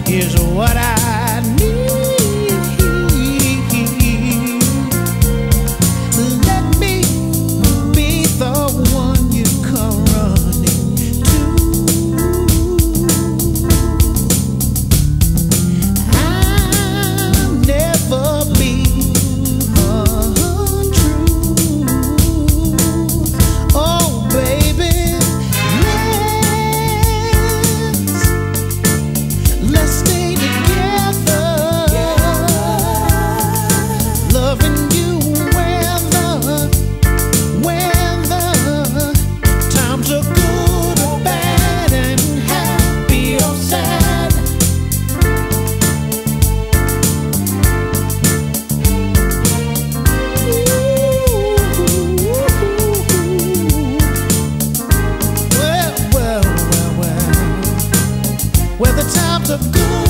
is what I need. Let me be the one you come running to. I'll never be untrue. Oh baby, let's stay together, loving you whether times are good or bad, and happy or sad. Well, whether times are good